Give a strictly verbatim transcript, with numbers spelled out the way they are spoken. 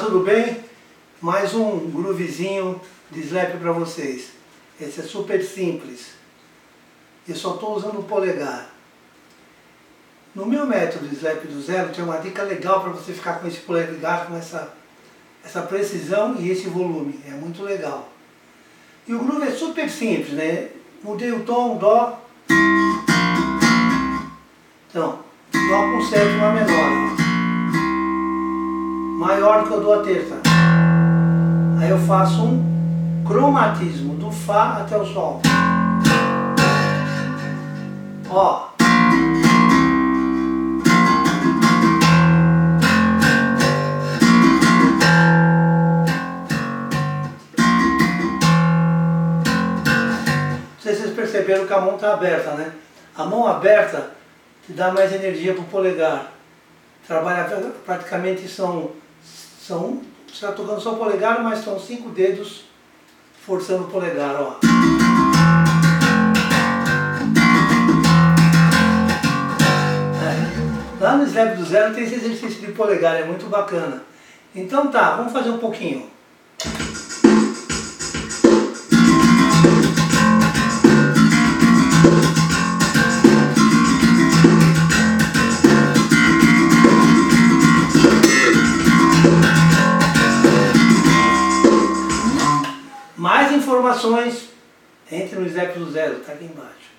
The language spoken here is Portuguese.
tudo bem? Mais um groovezinho de slap para vocês. Esse é super simples. Eu só estou usando o polegar. No meu método de slap do zero tem uma dica legal para você ficar com esse polegar, com essa, essa precisão e esse volume. É muito legal. E o groove é super simples, né? Mudei o tom, dó. Então, dó com sétima menor. Maior que eu dou a terça. Aí eu faço um cromatismo do Fá até o Sol. Ó. Não sei se vocês perceberam que a mão está aberta, né? A mão aberta te dá mais energia para o polegar. Trabalha praticamente são, são você está tocando só o polegar, mas são cinco dedos forçando o polegar, ó. É. Lá no slap do zero tem esse exercício de polegar, é muito bacana. Então tá, vamos fazer um pouquinho. Mais informações, entre no slap do zero, tá aqui embaixo.